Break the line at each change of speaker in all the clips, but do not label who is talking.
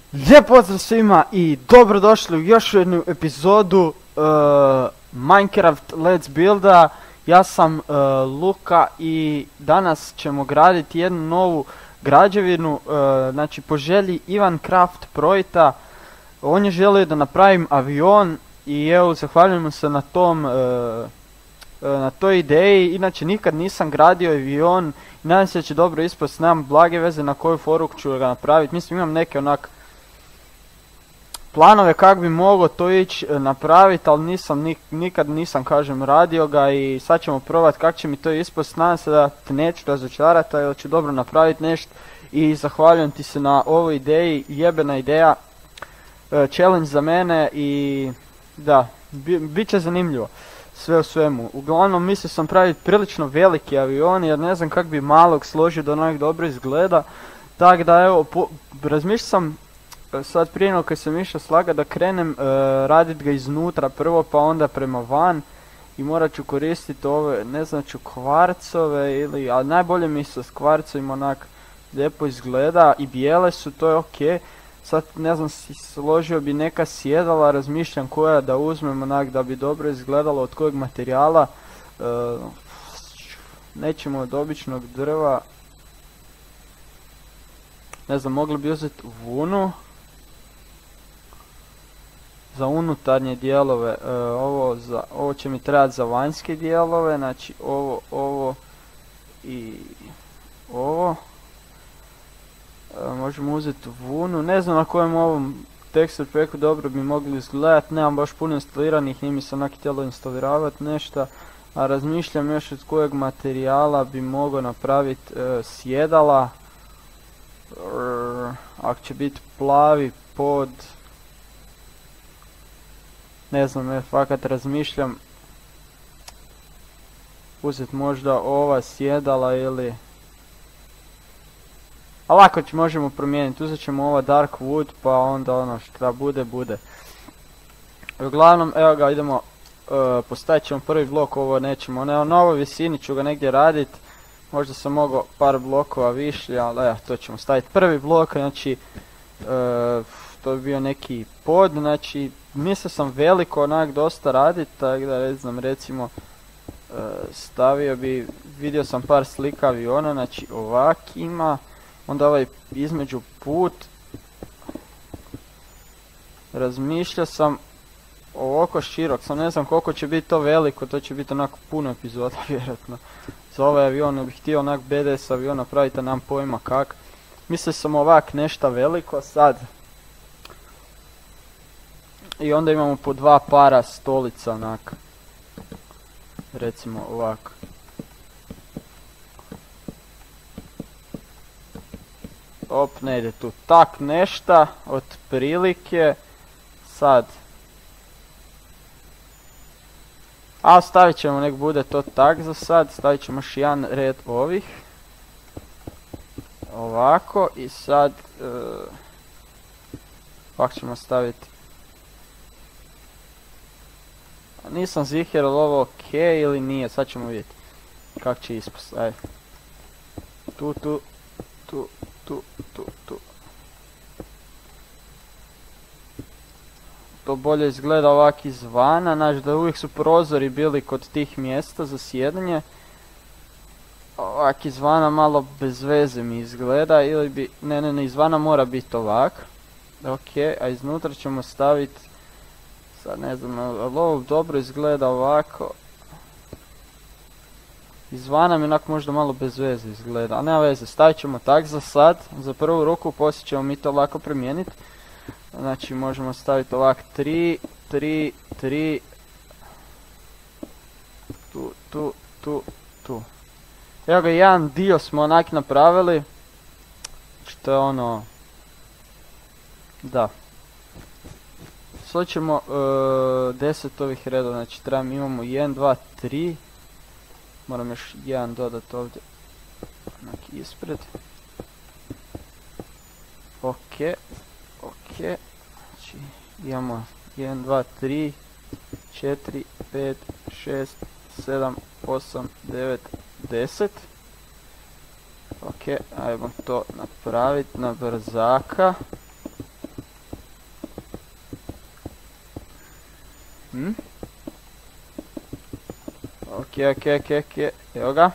Lijep pozdrav svima i dobrodošli u još jednu epizodu Minecraft Let's Builda. Ja sam Luka i danas ćemo graditi jednu novu građevinu, znači po želji Ivan Craft Projta. On je želio da napravim avion i evo zahvaljujemo se na toj ideji. Inače nikad nisam gradio avion i nadam se da će dobro ispast, nemam blage veze na koju foru ću ga napraviti. Mislim imam neke onak planove kako bi mogao to ići napraviti, ali nikad nisam kažem radio ga i sad ćemo probati kako će mi to ispast. Nadam se da te neću razočarati, ali ću dobro napraviti nešto i zahvaljujem ti se na ovoj ideji, jebena ideja, challenge za mene i da, bit će zanimljivo sve u svemu. Uglavnom mislio sam praviti prilično veliki avion jer ne znam kako bi malog složio da onak dobro izgleda, tako da evo razmišljao sam sad prije nego kad sam išao slaga da krenem radit ga iznutra prvo pa onda prema van i morat ću koristiti ove, ne znam ću kvarcove ili, ali najbolje mi se s kvarcovima onak lijepo izgleda i bijele su, to je ok. Sad ne znam, složio bi neka sjedala, razmišljam koja da uzmem onak da bi dobro izgledalo, od kojeg materijala. Nećemo od običnog drva, ne znam, mogli bi uzeti vunu za unutarnje dijelove, ovo će mi trebati za vanjske dijelove, znači ovo i ovo. Možemo uzeti vunu, ne znam na kojem ovom texture packu dobro bi mogli izgledati, nemam baš puno instaliranih, nije mi se onak htjelo instaliravati nešto, a razmišljam još od kojeg materijala bi mogao napraviti sjedala. Ako će biti plavi pod, ne znam, fakat razmišljam uzeti možda ova sjedala ili, a lako možemo promijeniti, uzet ćemo ova dark wood pa onda ono šta bude bude. Uglavnom evo ga, idemo, postavit ćemo prvi blok, ovo nećemo, na ovoj visini ću ga negdje radit. Možda sam mogao par blokova više, ali evo, to ćemo staviti prvi blok, znači to bi bio neki pod, znači mislio sam veliko onak dosta radit, tako da ne znam, recimo stavio bi, vidio sam par slika aviona, znači ovak ima, onda ovaj između put, razmišljao sam ovako širok, sam ne znam koliko će biti to veliko, to će biti onako puno epizoda vjerojatno. Za ovaj avion bih htio onak BDS avion napraviti, a nemam pojma kak. Mislio sam ovak nešto veliko sad. I onda imamo po dva para stolica onak. Recimo ovak. Op, ne ide tu tak nešta, otprilike. Sad. A stavit ćemo, nek bude to tak za sad, stavit ćemo još jedan red ovih. Ovako i sad, ovako ćemo staviti. Nisam ziher ali ovo ok ili nije, sad ćemo vidjeti kako će ispast. Ajde. Tu. To bolje izgleda ovak izvana, znači da uvijek su prozori bili kod tih mjesta za sjedanje. Ovak izvana malo bez veze mi izgleda, ili bi, ne, izvana mora biti ovak. Ok, a iznutra ćemo staviti, sad ne znam, ali ovo dobro izgleda ovako. Izvana mi onak možda malo bez veze izgleda, a nema veze, stavit ćemo tak za sad, za prvu ruku, poslije ćemo mi to lako primijeniti. Znači možemo staviti ovak 3, tu. Evo ga, jedan dio smo onak napravili. Što je ono, da. Sad ćemo 10 ovih redova, znači imamo 1, 2, 3. Moram još jedan dodati ovdje, onak ispred. Ok, znači imamo 1, 2, 3, 4, 5, 6, 7, 8, 9, 10. Ok, ajmo to napraviti na brzaka. Ok, evo ga.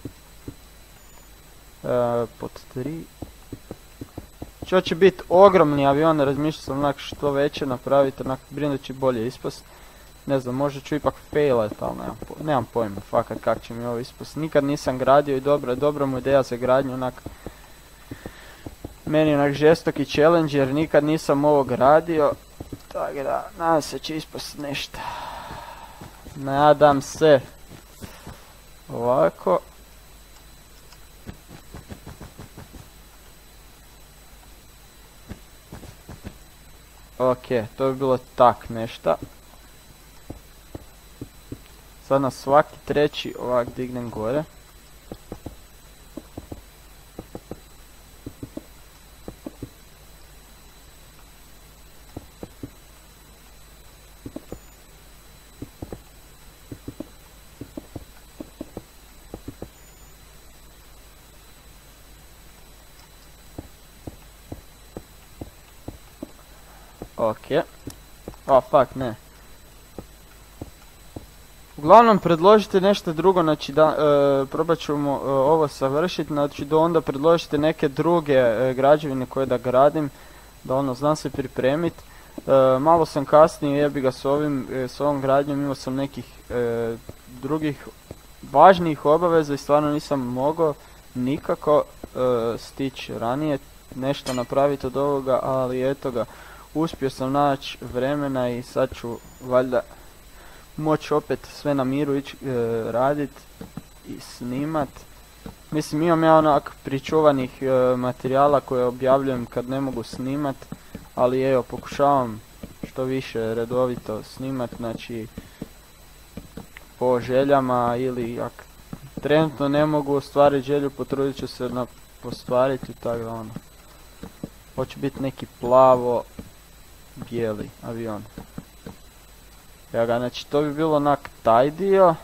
Pod 3. Čo će biti ogromni avion, razmišljao sam onak što veće napraviti, onak brinu će bolje ispast. Ne znam, možda ću ipak failat, ali nemam pojma, fakat kak će mi ovo ispast. Nikad nisam gradio i dobra mu ideja za gradnju, onak. Meni onak žestoki challenge jer nikad nisam ovo gradio. Tako da, nadam se će ispast nešto. Nadam se. Ovako. Ok, to bi bilo tak nešta. Sad na svaki treći ovak dignem gore. Ok. Fuck, ne. Uglavnom predložite nešto drugo, znači probat ćemo ovo savršiti, znači do onda predložite neke druge građevine koje da gradim, da znam se pripremiti. Malo sam kasnije, jebi ga s ovom gradnjom, imao sam nekih drugih važnijih obaveza i stvarno nisam mogao nikako stići ranije nešto napraviti od ovoga, ali eto ga. Uspio sam naći vremena i sad ću valjda moći opet sve na miru ići radit i snimat. Mislim, imam ja onak pričuvanih materijala koje objavljujem kad ne mogu snimat, ali evo pokušavam što više redovito snimat, znači po željama ili ako trenutno ne mogu ostvariti želju, potrudit ću se ostvariti, tako da hoće biti neki plavo bijeli avion. Ja ga, znači to bi bilo onak taj dio.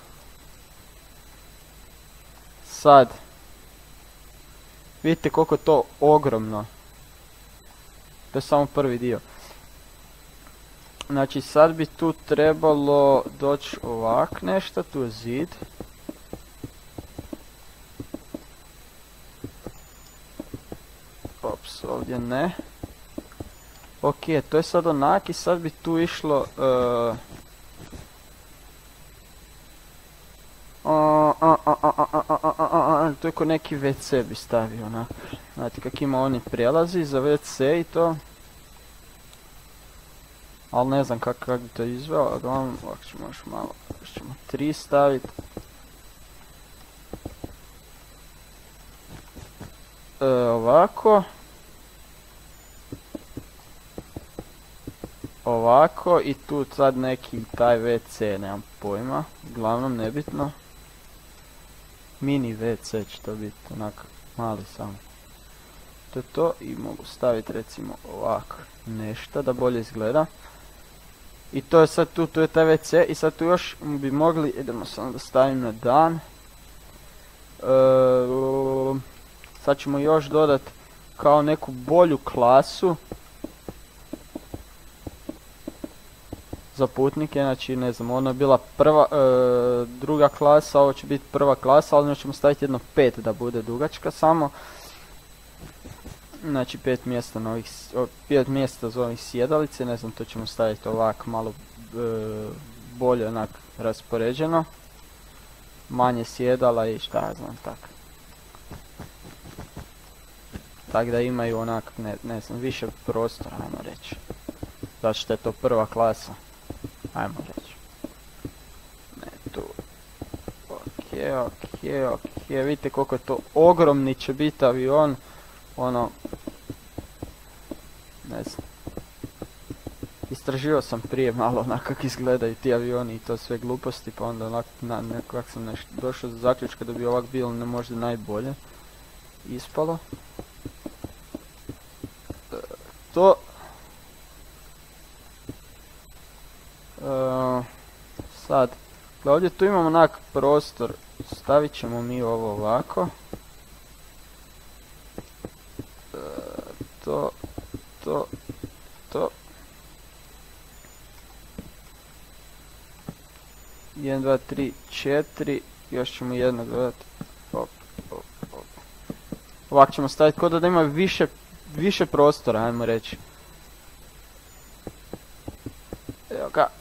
Sad, vidite koliko je to ogromno. To je samo prvi dio. Znači sad bi tu trebalo doći ovak nešto, tu je zid. Ops, ovdje ne. Ok, to je sad onak i sad bi tu išlo... to je ko neki WC bi stavio onak. Znate kak ima oni prijelazi za WC i to. Ali ne znam kako bi to izveo, a gledam, ovako ćemo još malo, još ćemo 3 staviti. Ovako. Ovako i tu sad neki taj WC, nemam pojma, uglavnom nebitno. Mini WC će to biti, onak mali samo. To je to i mogu staviti recimo ovako nešto da bolje izgleda. I to je sad tu je taj WC i sad tu još bi mogli, idemo samo da stavim na dan. Sad ćemo još dodat kao neku bolju klasu. Za putnike, znači ne znam, ono je bila druga klasa, ovo će biti prva klasa, ali ćemo staviti jedno 5 da bude dugačka samo. Znači 5 mjesta za ovih sjedalice, ne znam, to ćemo staviti ovako malo bolje onak raspoređeno. Manje sjedala i šta ja znam, tako. Tako da imaju onak, ne znam, više prostora, ajmo reći. Zato što je to prva klasa. Ajmo reći. Ne, tu. Ok. Vidite koliko je to ogromni će biti avion. Ono... Ne znam. Istraživao sam prije malo onak kak izgledaju ti avioni i to sve gluposti, pa onda onak nekak sam došao do zaključka da bi ovak bilo ne možda najbolje ispalo. To... Sad, ovdje tu imamo onak prostor, stavit ćemo mi ovo ovako. To. 1, 2, 3, 4, još ćemo jednog dodati. Op, op, op. Ovako ćemo staviti kod da ima više prostora, ajmo reći. Evo ga.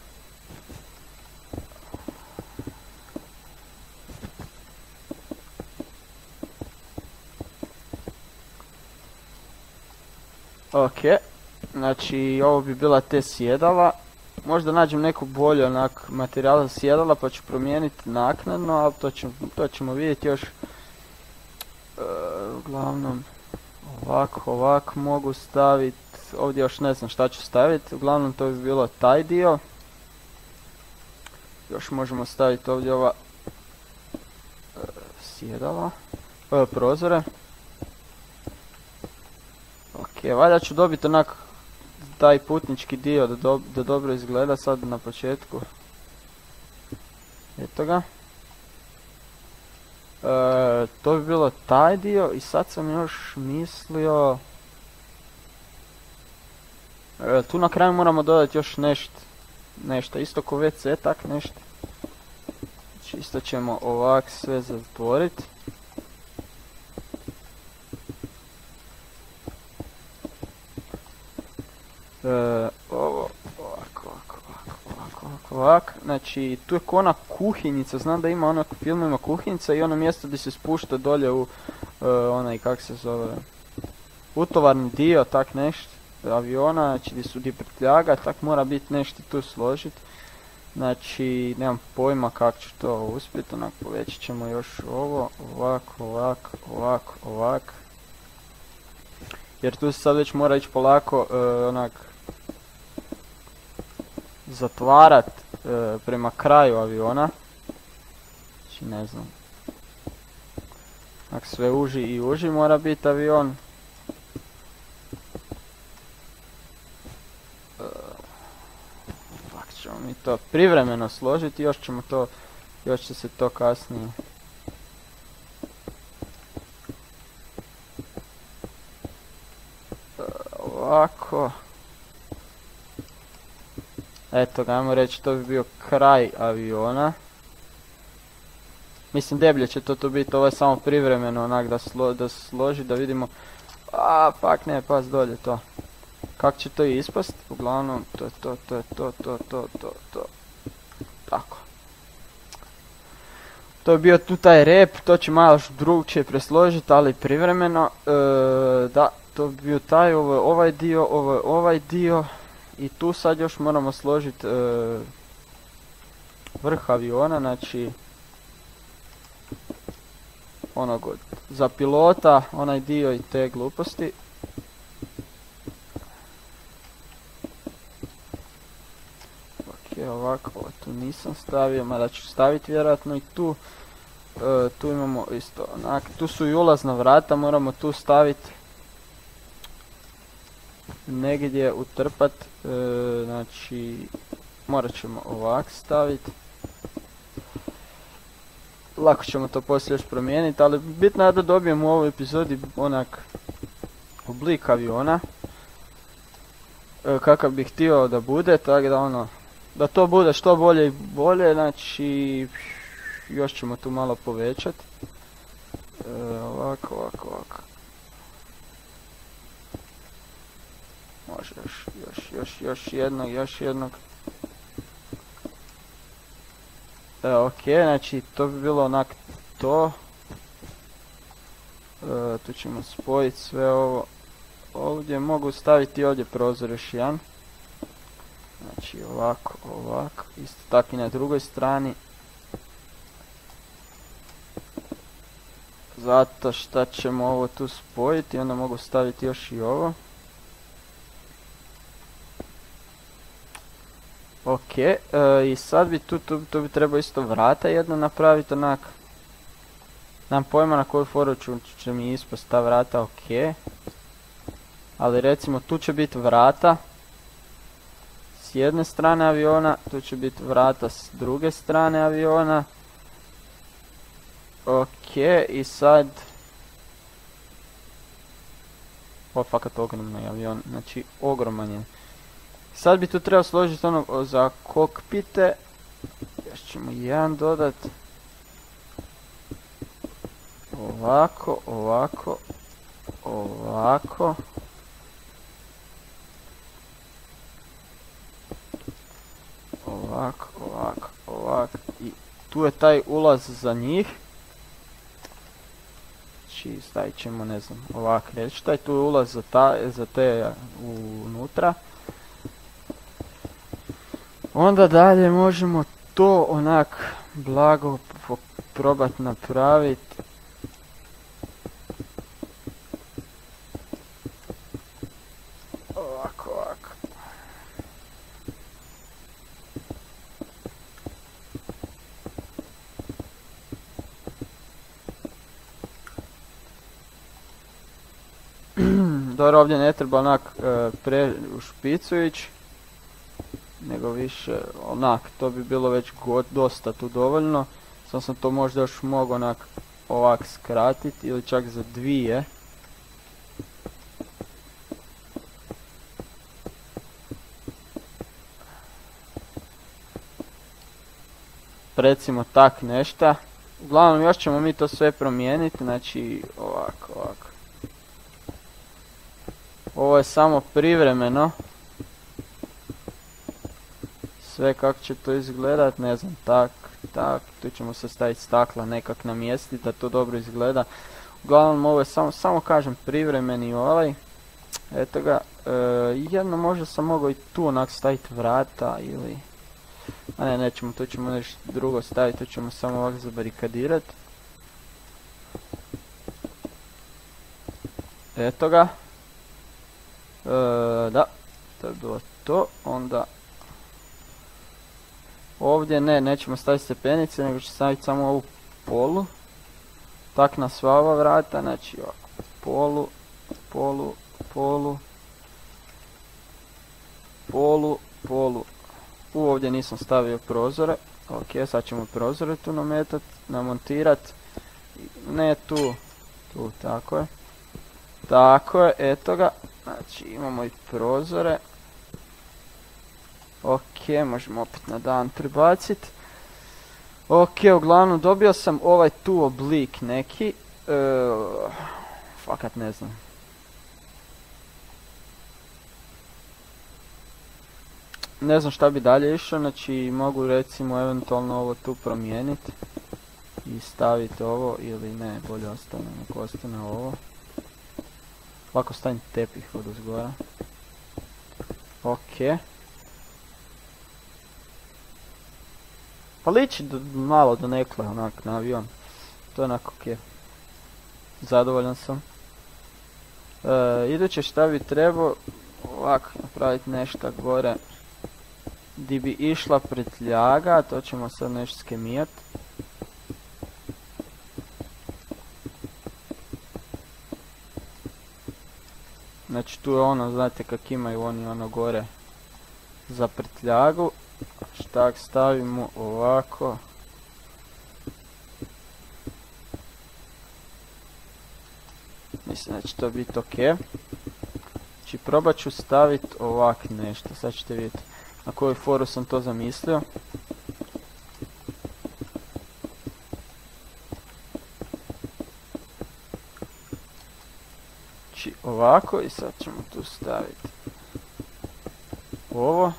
Ok, znači ovo bi bila te sjedala. Možda nađem neku bolju onak materijala za sjedala pa ću promijeniti naknadno, ali to ćemo vidjeti još. Uglavnom, ovako mogu staviti, ovdje još ne znam šta ću staviti, uglavnom to bi bilo taj dio. Još možemo staviti ovdje ova sjedala, prozore. Ok, valjda ću dobiti onak taj putnički dio da dobro izgleda sad na početku. Eto ga. To bi bilo taj dio i sad sam još mislio... tu na kraju moramo dodati još nešto, isto ko WC, tak nešto. Znači isto ćemo ovak sve zatvoriti. Ovo, ovako, znači tu je ko ona kuhinjica, znam da ima onak u filmima kuhinjica i ono mjesto gdje se spušta dolje u onaj, kak se zove, utovarni dio, tak nešto, aviona, znači gdje prtljaga, tak mora biti nešto tu složiti. Znači, nemam pojma kako ću to uspjeti, onak povećat ćemo još ovo, ovako. Jer tu se sad već mora ići polako, onak, zatvarat prema kraju aviona. Znači, ne znam. Onak sve uži i uži mora biti avion. Ovak ćemo mi to privremeno složiti, još će se to kasnije. Ovako. Eto ga, ajmo reći, to bi bio kraj aviona. Mislim, deblje će to tu biti, ovo je samo privremeno onak da složi, da vidimo. Pak ne, pas dolje to. Kako će to ispast? Uglavnom, to je to. Tako. To je bio tu taj rep, to će malo još drugčije presložiti, ali privremeno. Da, to bi bio taj, ovo je ovaj dio. I tu sad još moramo složiti vrh aviona, znači onog za pilota, onaj dio i te gluposti. Ok, ovako, ovo tu nisam stavio, mada ću staviti vjerojatno i tu. Tu imamo isto onak, tu su i ulazna vrata, moramo tu staviti. Negdje utrpat, znači morat ćemo ovak staviti. Lako ćemo to poslije još promijeniti, ali bitno je da dobijemo u ovoj epizodi onak oblik aviona. Kakav bih htio da bude, tako da ono, da to bude što bolje i bolje, znači još ćemo tu malo povećati. Ovako. Može još jednog. Ok, znači to bi bilo onak to. Tu ćemo spojiti sve ovo. Ovdje mogu staviti ovdje prozor još jedan. Znači ovako, isto tako i na drugoj strani. Zato što ćemo ovo tu spojiti, onda mogu staviti još i ovo. Ok, i sad bi tu bi trebao isto vrata jedno napraviti onak. Nemam pojma na koju foru će mi ispast ta vrata, ok. Ali recimo tu će biti vrata s jedne strane aviona, tu će biti vrata s druge strane aviona. Ok, i sad... Ovo je fakat ogromno avion, znači ogroman je. Sad bi tu trebao složiti ono za kokpite. još ćemo jedan dodat. Ovako, ovako, ovako. Ovako, ovako, ovako. I tu je taj ulaz za njih. Znači stavit ćemo, ne znam, ovako reći. Taj tu je ulaz za te unutra. Onda dalje možemo to onak blago probat napraviti. Ovako, ovako. Dobro, ovdje ne treba onak u špicu ići, nego više onak, to bi bilo već dosta tu dovoljno. Samo sam to možda još mogao onak ovak skratiti ili čak za dvije. Recimo tak nešta. Uglavnom još ćemo mi to sve promijeniti, znači ovako, ovako. Ovo je samo privremeno. Sve kako će to izgledat, ne znam, tak, tak, tu ćemo se staviti stakla nekak namjestiti da to dobro izgleda. Uglavnom ovo je samo kažem privremeni ovaj. Eto ga, jedno možda sam mogao i tu onak staviti vrata ili... A ne, nećemo, tu ćemo nešto drugo staviti, tu ćemo samo ovako zabarikadirat. Eto ga. Da, to je bilo to, onda... Ovdje nećemo staviti stepenice, nego ćemo staviti samo ovu polu. Tak na sva ova vrata, znači ovako, polu, polu, polu, polu, polu. Ovdje nisam stavio prozore, ok, sad ćemo prozore tu namontirat. Ne tu, tu, tako je. Tako je, eto ga, znači imamo i prozore. Ok, možemo opet na dan prebacit. Ok, uglavnom dobio sam ovaj tu oblik neki. Fakat ne znam. Ne znam šta bi dalje išao, znači mogu recimo eventualno ovo tu promijeniti. I staviti ovo ili ne, bolje ostane, nek ostane ovo. Ovako stavim tepih od uzgora. Ok. Pa liči malo do nekle onak na avion. To je onako ok. Zadovoljan sam. Iduće šta bi trebao ovako napraviti nešto gore di bi išla prtljaga, to ćemo sad nešto skemijat. Znači tu je ono, znate kak imaju oni ono gore za prtljagu. Štak stavimo ovako. Mislim da će to biti ok. Znači probat ću staviti ovak nešto, sad ćete vidjeti na koju foru sam to zamislio. Znači ovako i sad ćemo tu staviti ovo.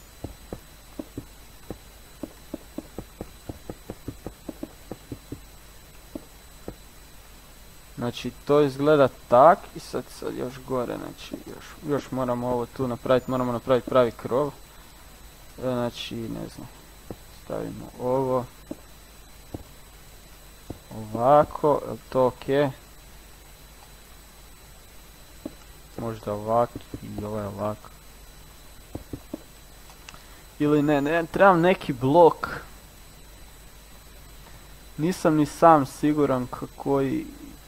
Znači to izgleda tak i sad još gore, znači još moramo ovo tu napraviti, moramo napraviti pravi krov. Znači ne znam, stavimo ovo ovako, je to ok? Možda ovako i ovaj ovako. Ili ne, trebam neki blok. Nisam ni sam siguran koji...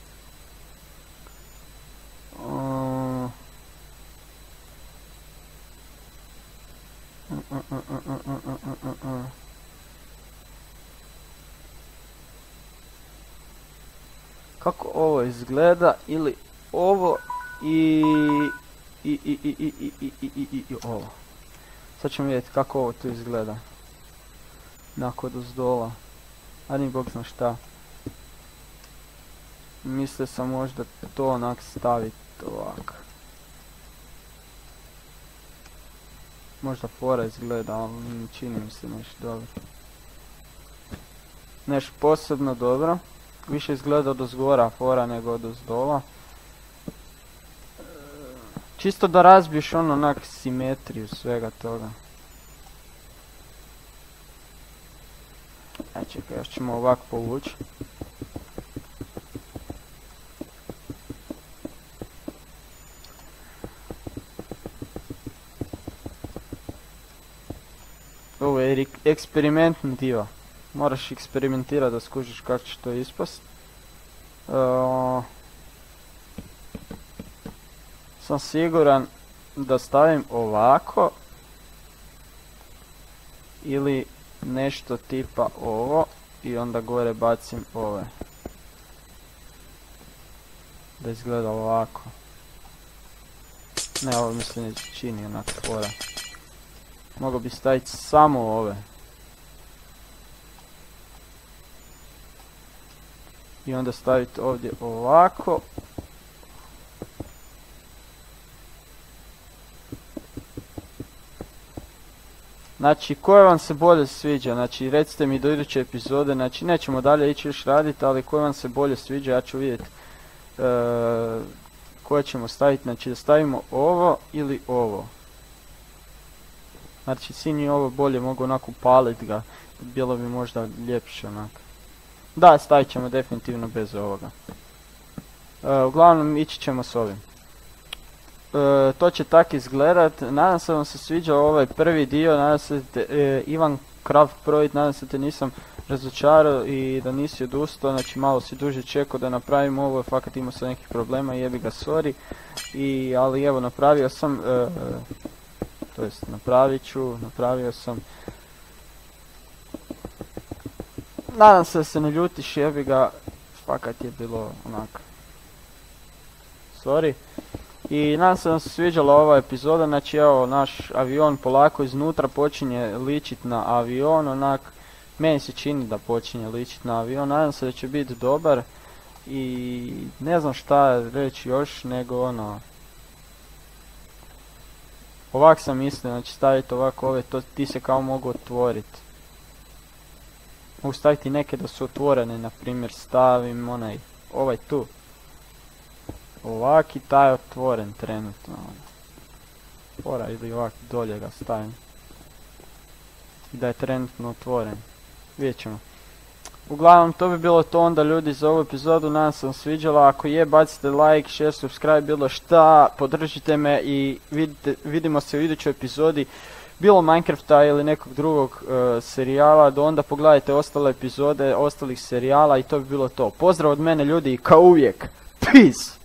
Kako ovo izgleda, ili ovo i ovo. Sad ćemo vidjeti kako ovo tu izgleda. Onako odozdola. A ni bog zna šta. Mislio sam možda to onak staviti ovak. Možda fora izgleda, ali ne čini mi se nešto dobro. Nešto posebno dobro. Više izgleda odozgora fora nego odozdola. Čisto da razbiješ ono onak simetriju svega toga. Aj čekaj, još ćemo ovako povući. Ovo je eksperimentni dio. Moraš eksperimentirati da skužiš kako će to ispast. Sam siguran da stavim ovako. Ili nešto tipa ovo. I onda gore bacim ove. Da izgleda ovako. Ne, ovo mi se ne čini onak fora. Mogao bi staviti samo ove. I onda staviti ovdje ovako. Znači, koje vam se bolje sviđa? Znači, recite mi do iduće epizode. Znači, nećemo dalje ići još raditi, ali koje vam se bolje sviđa, ja ću vidjeti koje ćemo staviti. Znači, da stavimo ovo ili ovo. Znači, sinji ovo bolje mogu onako upaliti ga. Bilo bi možda ljepše onako. Da, stavit ćemo definitivno bez ovoga. Uglavnom, ići ćemo s ovim. To će tak izgledat. Nadam se vam se sviđao ovaj prvi dio. Nadam se Ivan Craft Project, nadam se te nisam razočarao i da nisi odustao. Znači, malo si duže čekao da napravim ovo. Fakat imao sam nekih problema i jebi ga, sorry. Ali evo, napravio sam... To jest, napravio sam. Nadam se da se ne ljutiš, jebi ga, fakat je bilo onak. Sorry. I nadam se da vam se sviđala ova epizoda, znači evo naš avion polako iznutra počinje ličit na avion, onak. Meni se čini da počinje ličit na avion, nadam se da će biti dobar. I ne znam šta reći još, nego ono... Ovak sam mislio, znači staviti ovako ove, ti se kao mogu otvoriti. Mogu staviti neke da su otvorene, na primjer stavim ovaj tu. Ovak i taj je otvoren trenutno. Fora, ili ovak dolje ga stavim. I da je trenutno otvoren. Vidjet ćemo. Uglavnom, to bi bilo to onda ljudi za ovu epizodu, nadam se vam sviđala. Ako je, bacite like, share, subscribe, bilo šta, podržite me i vidimo se u idućoj epizodi. Bilo Minecrafta ili nekog drugog serijala, do onda pogledajte ostale epizode ostalih serijala i to bi bilo to. Pozdrav od mene ljudi i kao uvijek, peace!